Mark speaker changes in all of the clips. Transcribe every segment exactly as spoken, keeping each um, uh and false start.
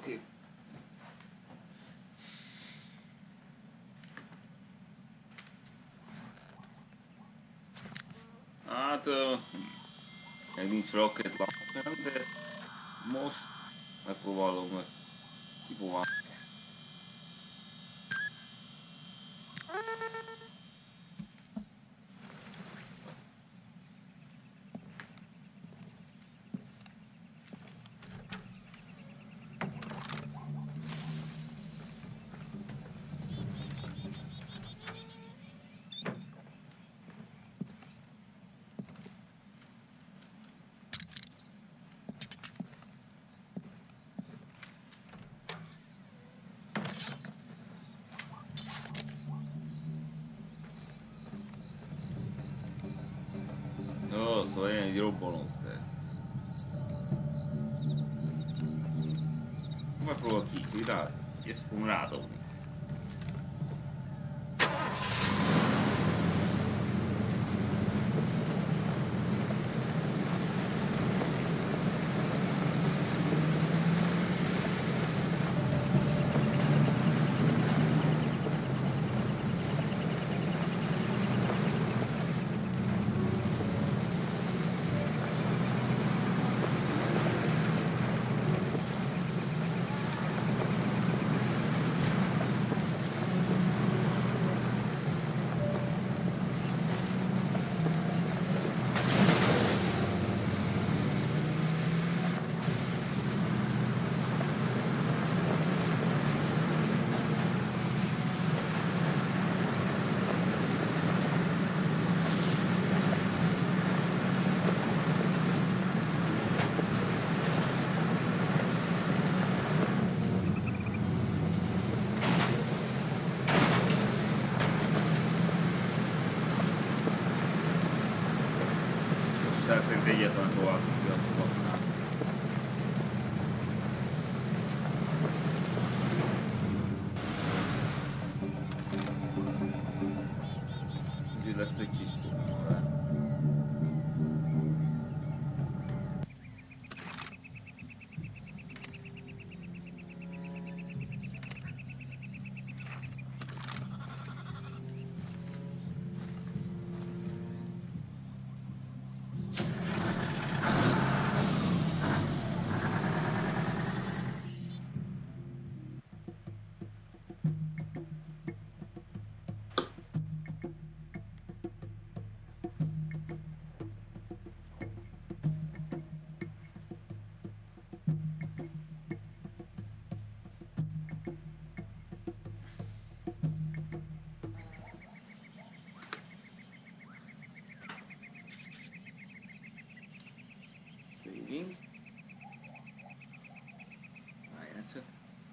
Speaker 1: Oké. Hát... Uh, meg nincs rocket launcher, de most megpróbálom meg kipróbálni ezt. Jó, szóval ilyen egy robbanószer. Megpróbál ki, rá, ezt fogom rádobni. Szerint egyetlen tovább tudja azt kapnál. Úgyhogy lesz egy kis túlművel. Saving. Várjál csak.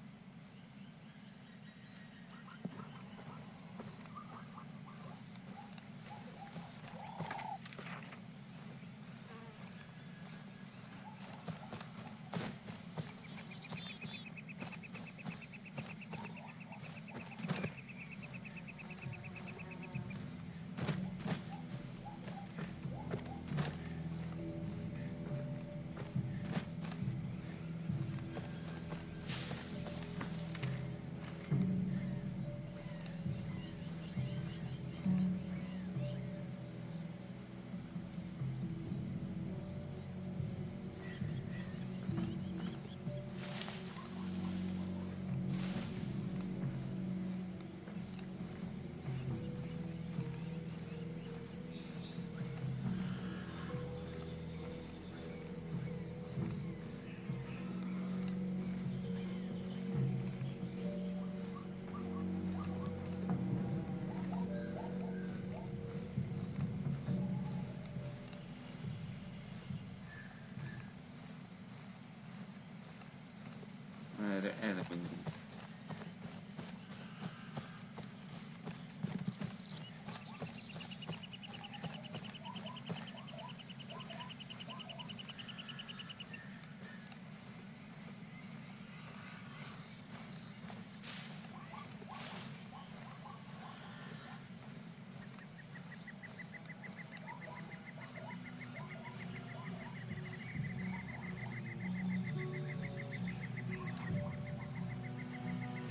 Speaker 1: Erre, erre mindig.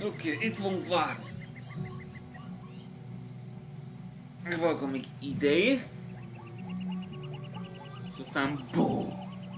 Speaker 1: Oké, okay, itt fogunk várni. Megvalkom még ideig. És aztán BOOM!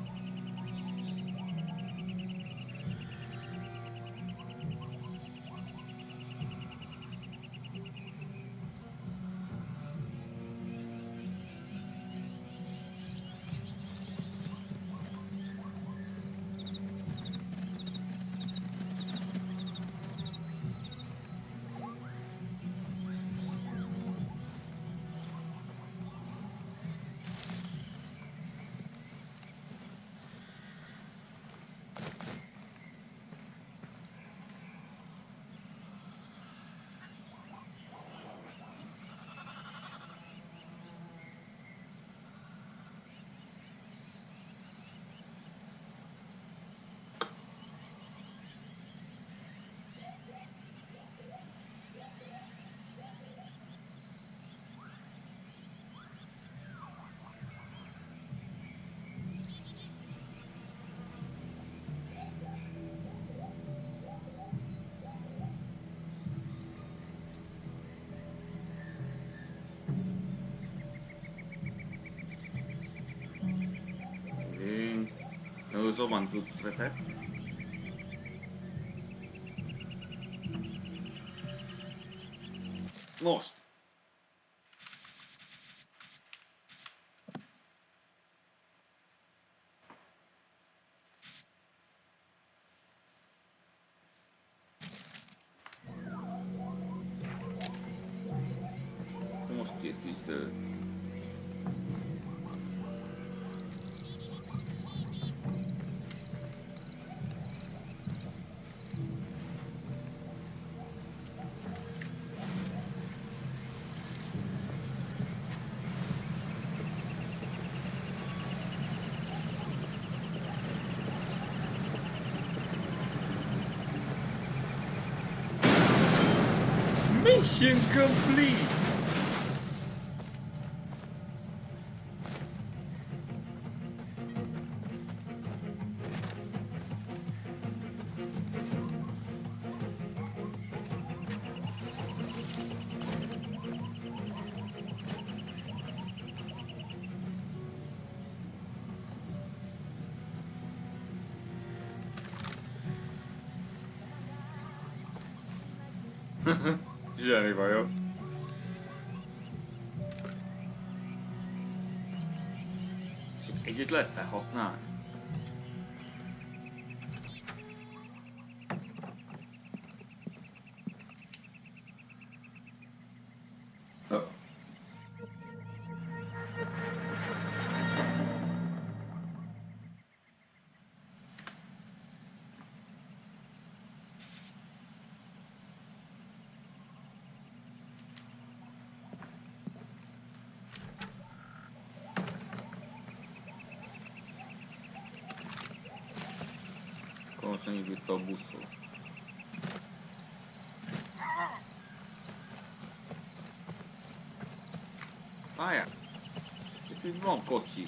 Speaker 1: Zoban tudsz veszek. Most! Most készít. Mission complete! Zseni vagyok. Csak együtt lehet felhasználni. Most menjünk vissza a buszhoz. Várjál! És itt van kocsi.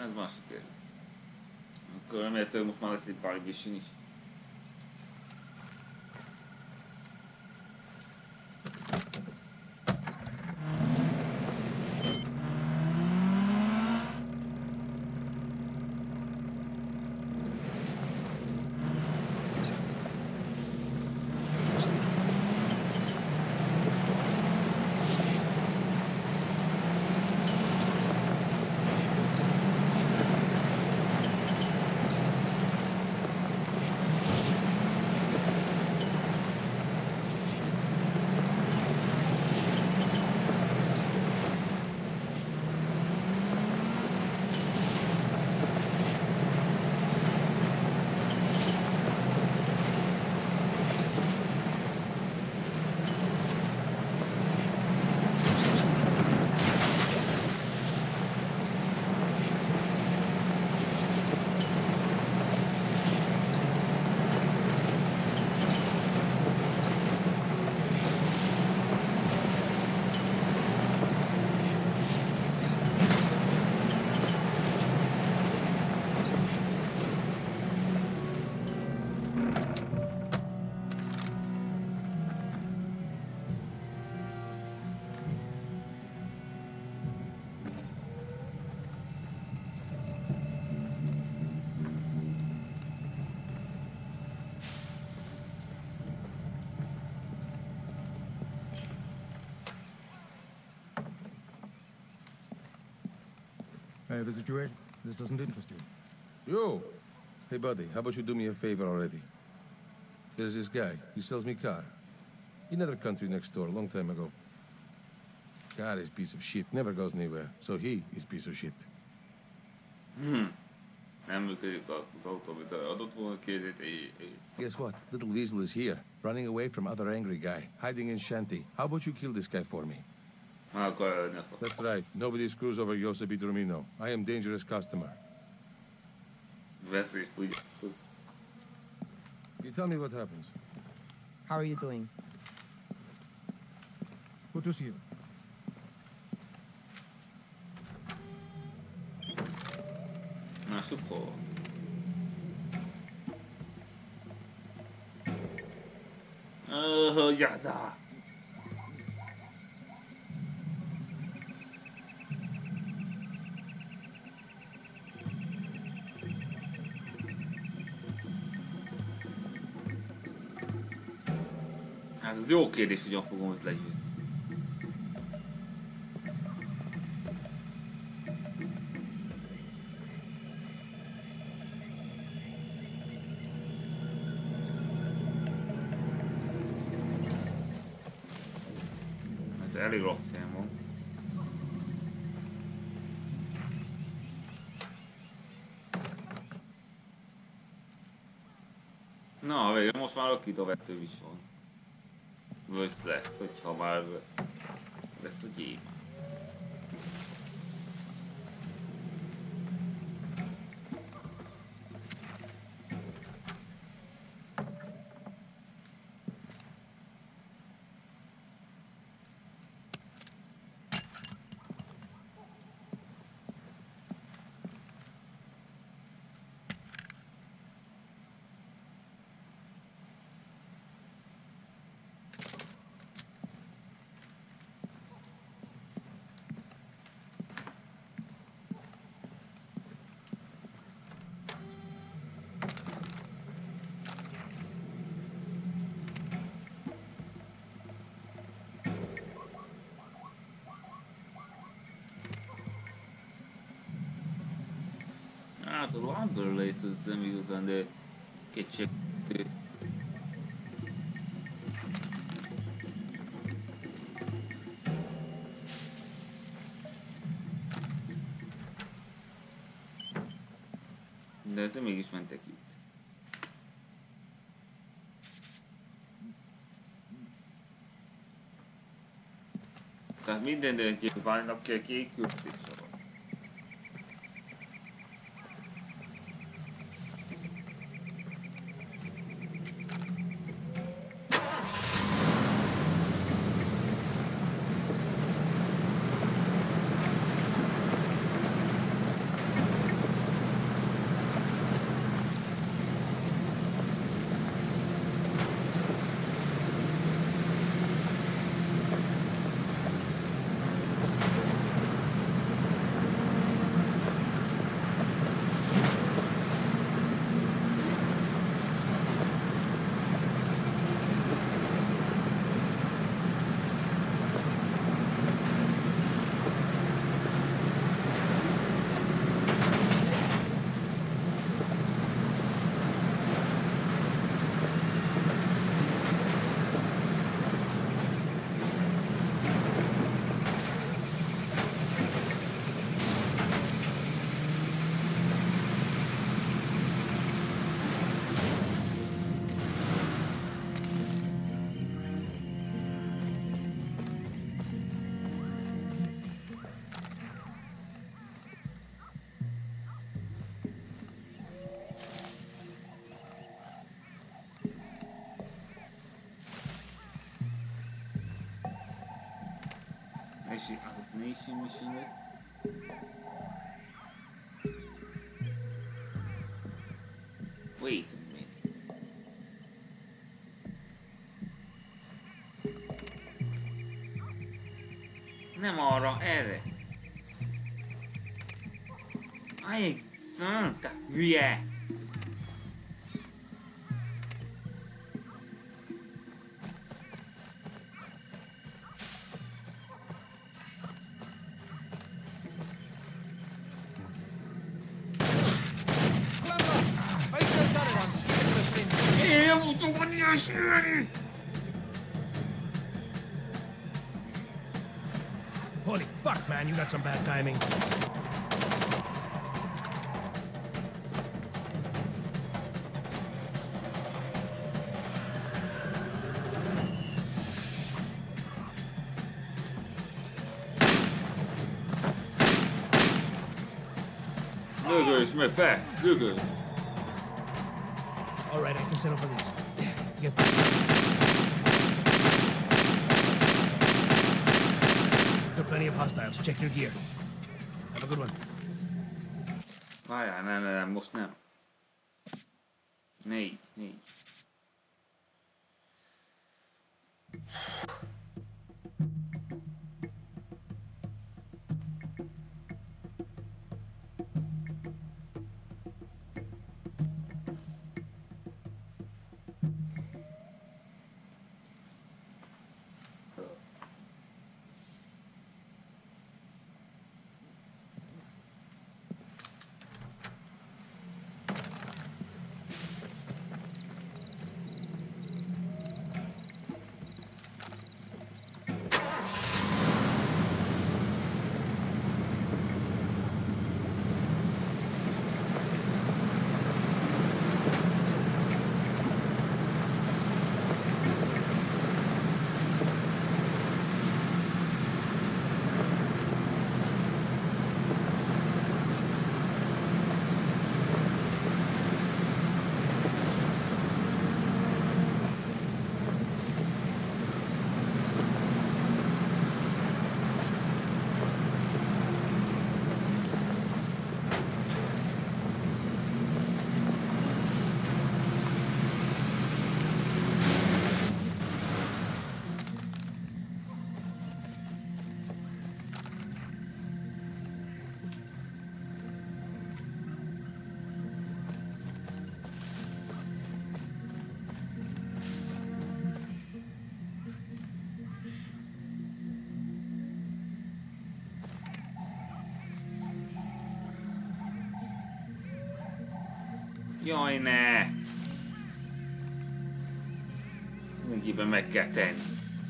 Speaker 1: Ez másik kérdés. Akkor remélhetőleg most már lesz egy Bug Mission is.
Speaker 2: I have a situation. This doesn't interest you.
Speaker 3: Yo! Hey, buddy, how about you do me a favor already? There's this guy. He sells me car. In another country next door, a long time ago. Car is piece of shit. Never goes anywhere. So he is piece of shit.
Speaker 1: Hmm. Nem működik az autó, amit adott volna kézét, és...
Speaker 3: Guess what? Little Weasel is here, running away from other angry guy, hiding in Shanty. How about you kill this guy for me?
Speaker 1: Már akar előni ezt a...
Speaker 3: That's right. Nobody screws over Josep Iturmino. I am dangerous customer.
Speaker 1: Veszélyes, úgy...
Speaker 3: You tell me what happens.
Speaker 4: How are you doing?
Speaker 2: Good to see you.
Speaker 1: Lássuk hol. Uh, Jaza! Hát ez jó kérdés, hogyan fogom őt legyőzni. Hát elég rossz helyen van. Na, végül most már a kidovető is van. Vagy lesz, hogyha már lesz a gyémán. Hát a Lumber Lace az nem igazán, de kétségtő. De ezzel mégis mentek itt. Tehát minden egyébként válnak kell kék küldésre van. assassination, assassination mission lesz. Wait a minute. Nem arra, erre. Aj, szanta hülye! Én futok a nyilván!
Speaker 5: Holy fuck, man, you got some bad timing.
Speaker 1: Lőgölj meg, persze, lőgölj!
Speaker 5: All right, I can settle for this. Get this. There are plenty of hostiles. Check your gear. Have a good one.
Speaker 1: Várjál, nem, nem, nem, most nem. Négy, négy. Jaj, ne! Mindenképpen meg kell tenni.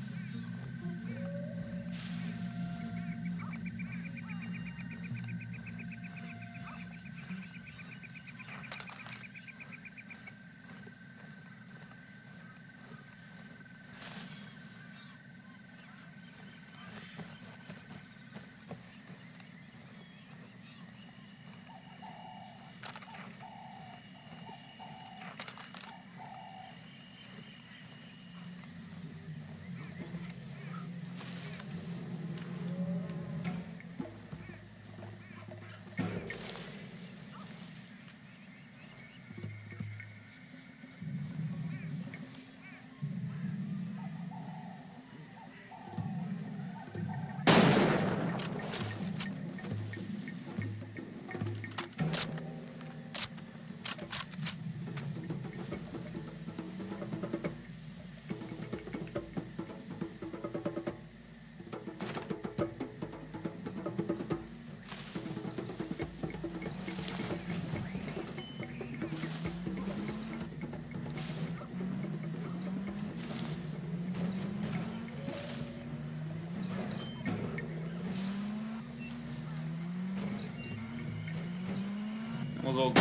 Speaker 1: Mozog.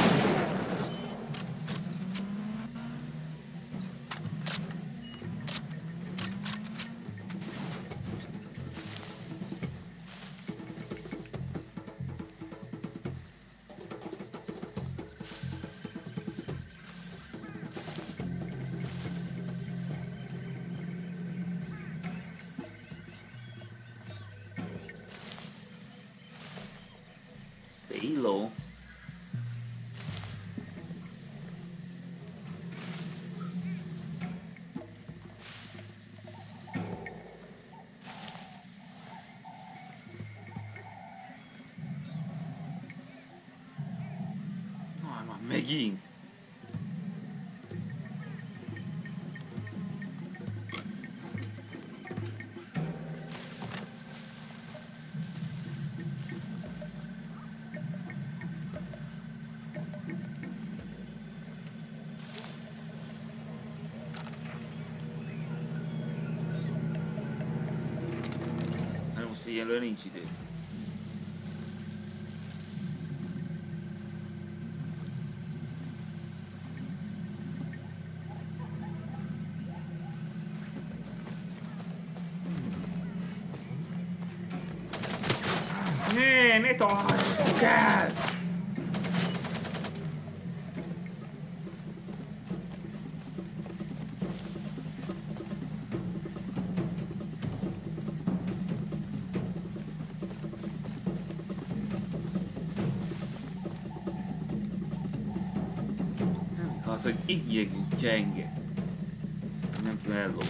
Speaker 1: Megint. Hát most egyelőre nincs idő. Ne, ne tartsd el! Az, hogy így gyenge. Nem tudom ellopni.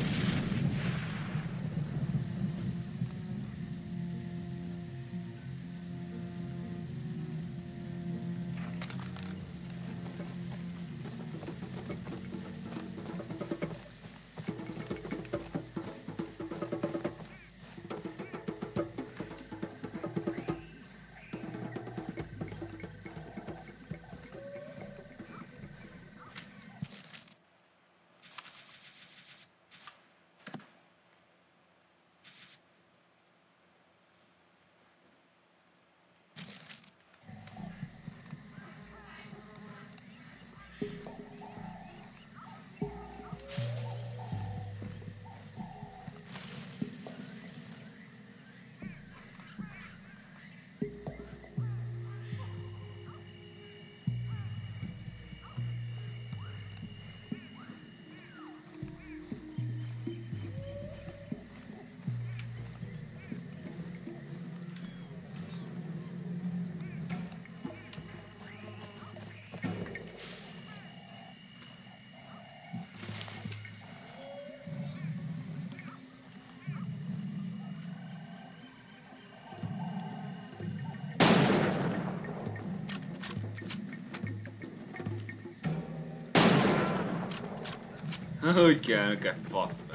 Speaker 1: Hogy kell neked, faszfej?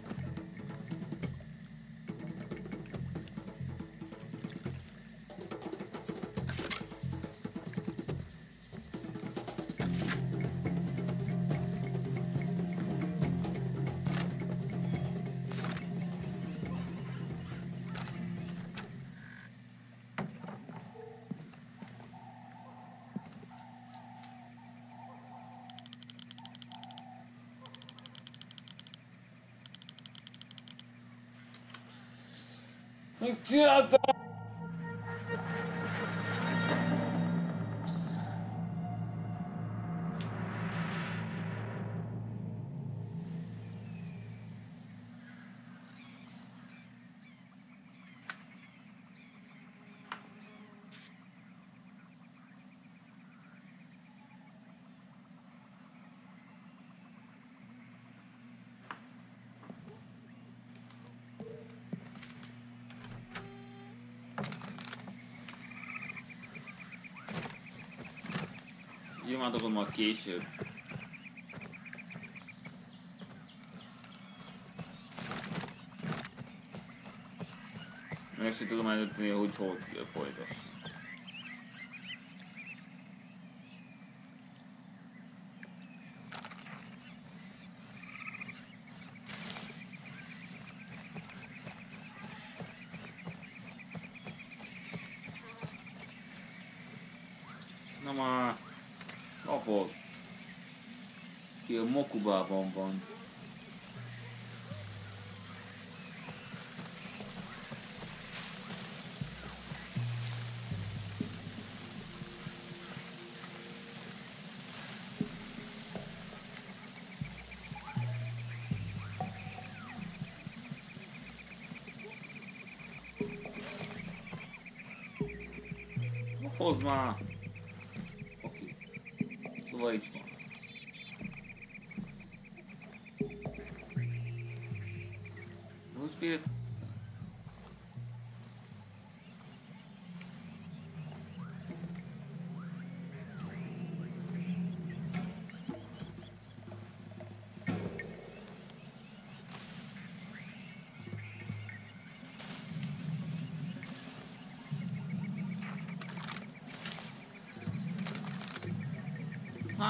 Speaker 1: Megcsináltam! Imádogom majd később. Meg sem tudom eldönteni, hogy hogy folytass. Na már... Apod. Ki a Mokubában van. Hozd már! Oké. Szóval itt van. Hogy bírt?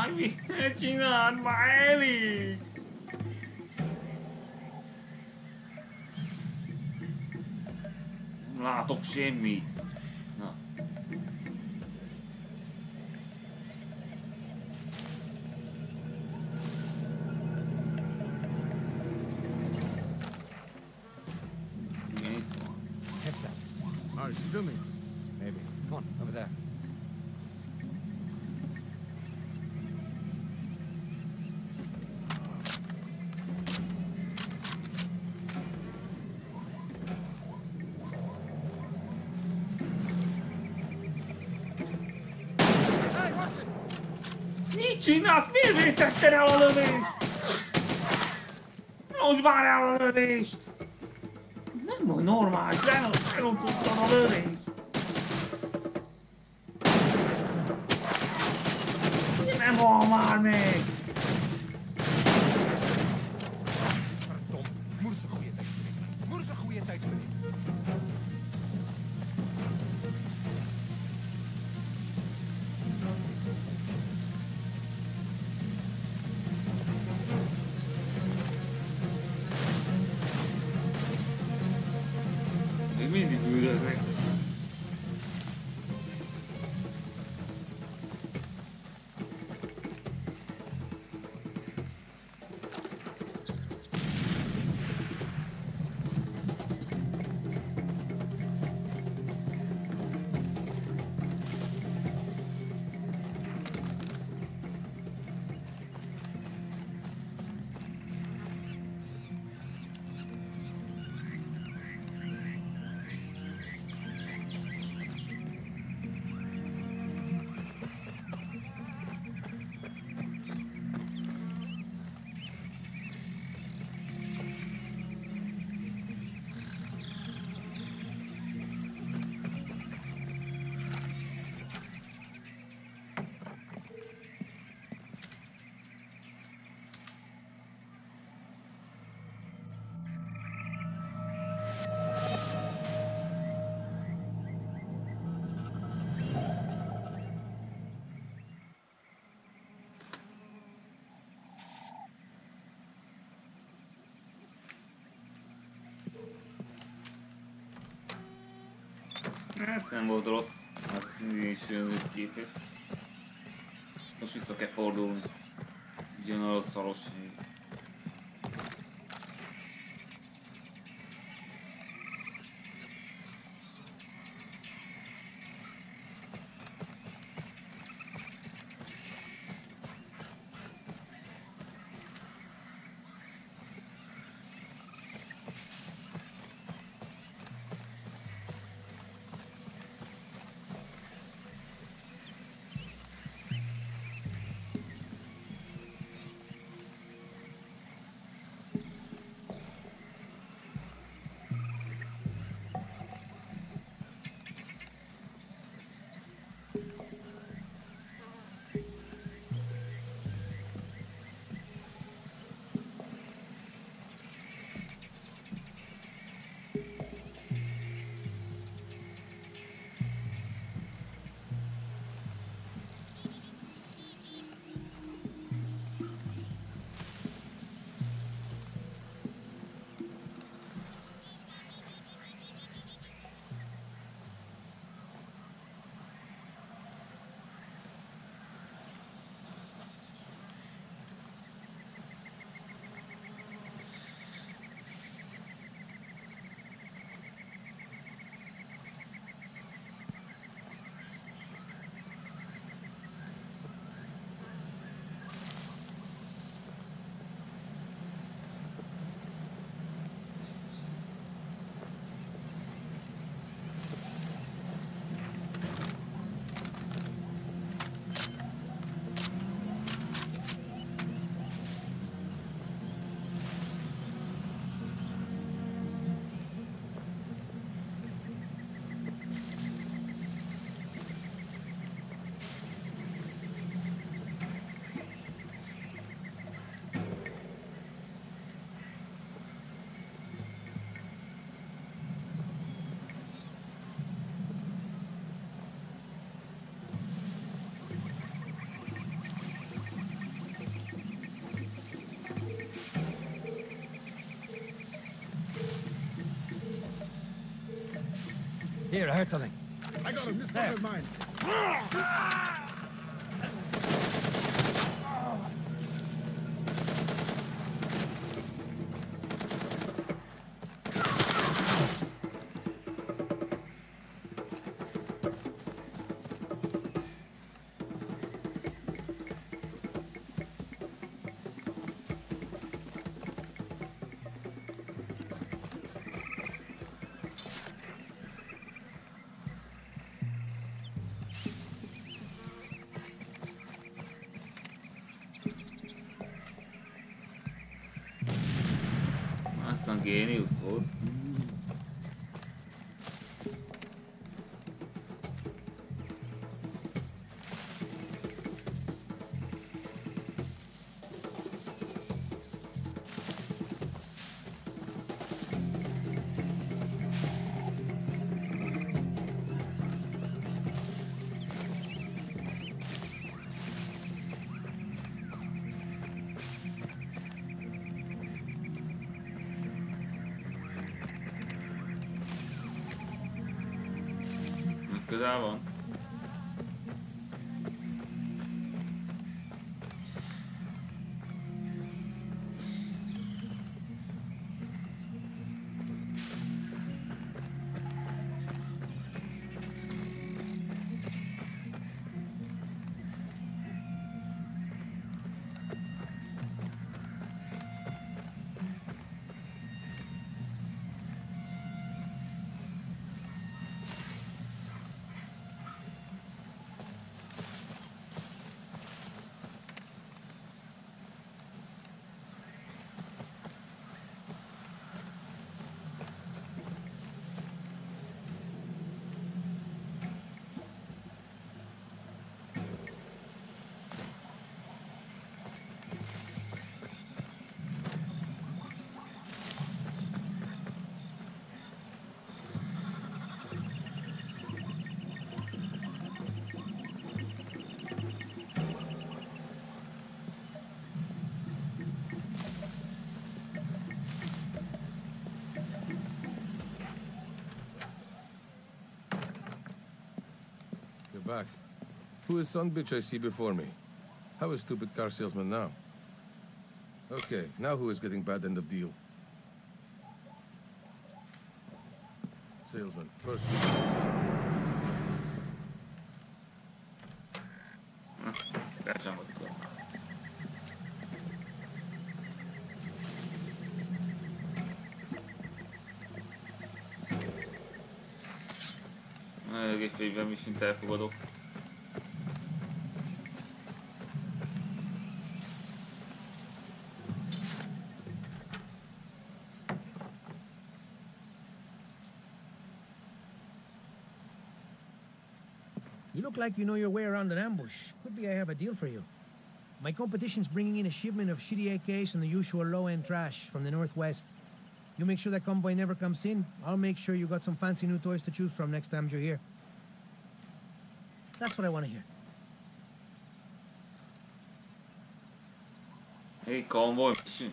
Speaker 1: Már mit csináld már elég? Nem látok semmit. Na. Igen, itt van.
Speaker 2: Catch that. Are you zooming? Maybe. Come on, over there.
Speaker 1: Mit csinálsz? Miért vétetted el a lövést? Hogy várj el a lövést? Nem vagy normális, lerontottam a lövést. Nem hal már meg!
Speaker 6: Verdomd, moeder is een goede tijdsbeleid. Moeder is een goede tijdsbeleid.
Speaker 1: Még mindig üldöznek. Hát nem volt rossz, hát a színésű képét. Most vissza kell fordulni. Jön a szaros hely.
Speaker 5: Here, I heard something.
Speaker 2: I got him. This
Speaker 5: There.
Speaker 2: is mine.
Speaker 1: Aztán géniusz volt. Közel van.
Speaker 3: Back. Who is son bitch I see before me? How is stupid car salesman now? Okay, now who is getting bad end of deal? Salesman, first.
Speaker 1: Rácsam akkor. Egy fegyvermisint elfogadok.
Speaker 5: You look like you know your way around an ambush. Could be I have a deal for you. My competition's bringing in a shipment of shitty A Ks and the usual low-end trash from the northwest. You make sure that convoy never comes in. I'll make sure you got some fancy new toys to choose from next time you're here. That's what I want to hear.
Speaker 1: Hey, convoy mission.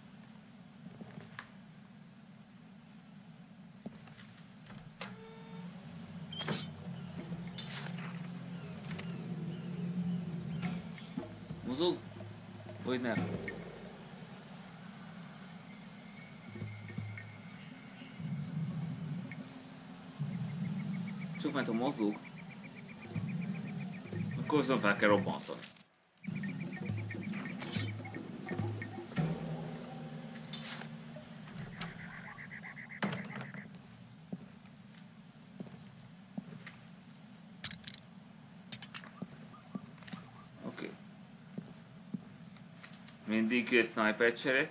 Speaker 1: Mozog? Vagy nem? Csak mert a mozog, akkor viszont fel kell robbantani. Oké. Okay. Mindig sniper csere.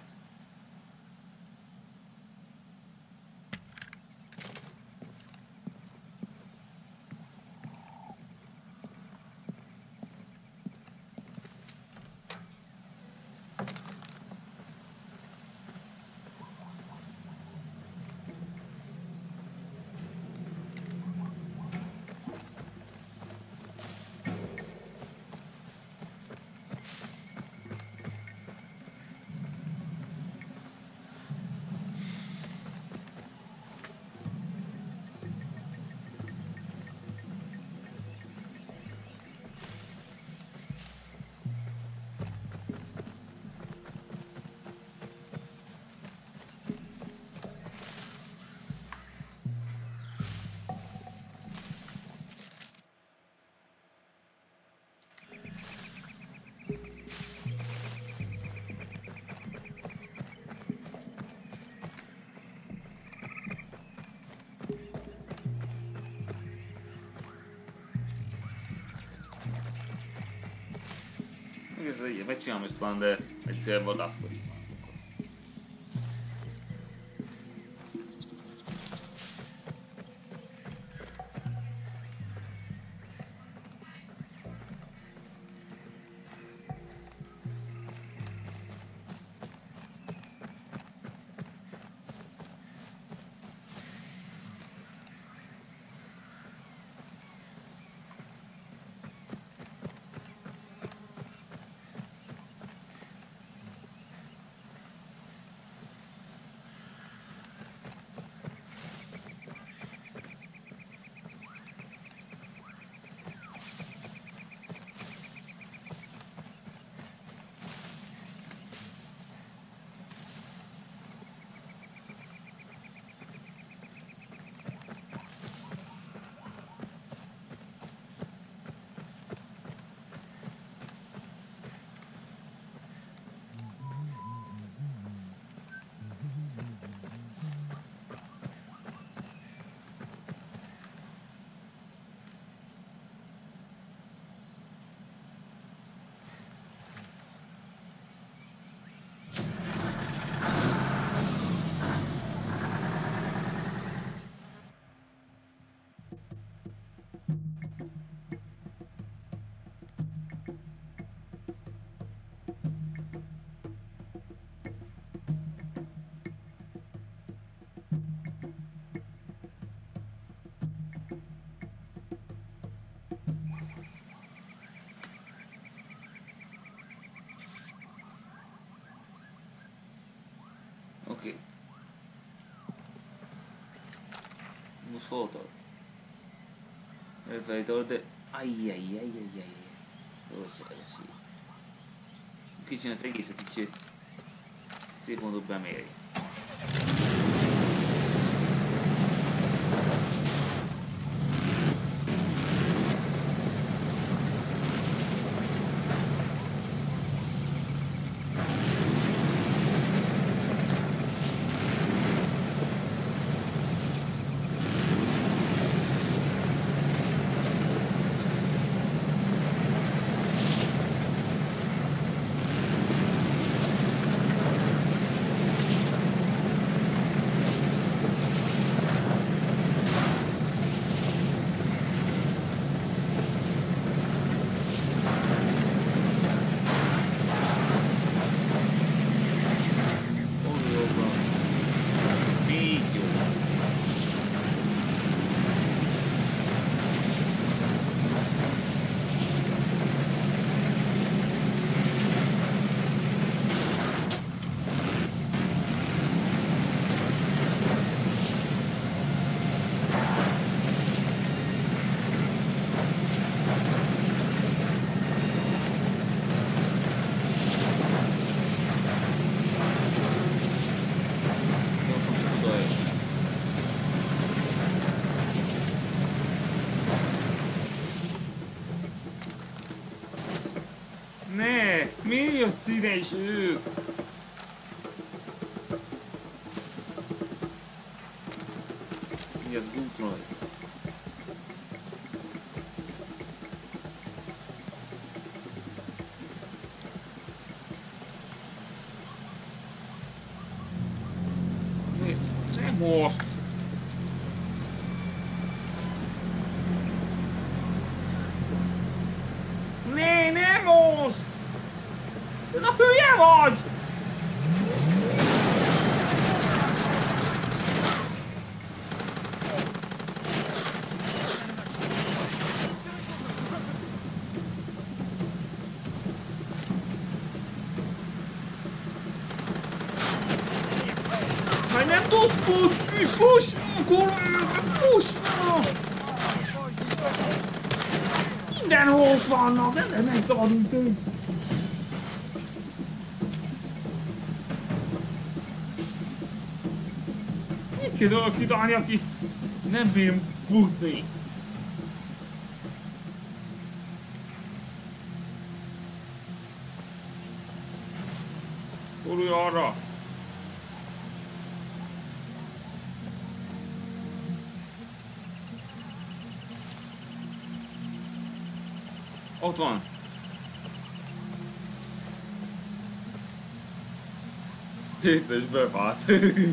Speaker 1: ez egy megcsinálom ezt van, de egy vadászkodik. Oké. Okay. Most hol tart? Elfelejtett, de... Ajjajjajjajjajjaj. Jó se esik. Kicsin az egészet kicsit szép mondott beméri. Mi jössz ide és ősz? Mi az útról? Nem most! Né, nem most! Na hülye vagy! Már nem tudsz futni! Fuss! Kurva! Fuss! Mindenhol ott vannak! Nem, nem szabadunk tőle! Ki tudok kitalálni, aki nem bír futni. Fordulj arra! Ott van! Kétszer is bevált.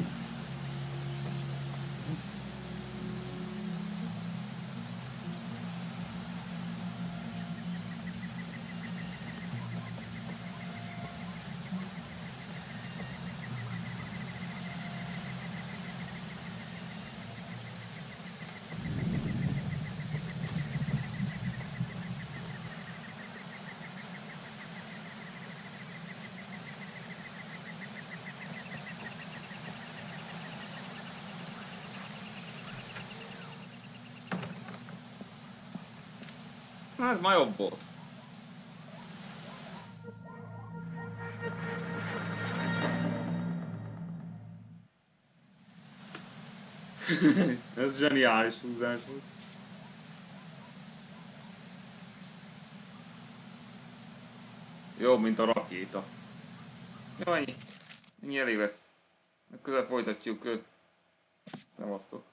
Speaker 1: Ez már jobb volt. Ez zseniális húzás volt. Jobb, mint a rakéta. Jó, ennyi. Ennyi elég lesz. Közel folytatjuk. Szevasztok.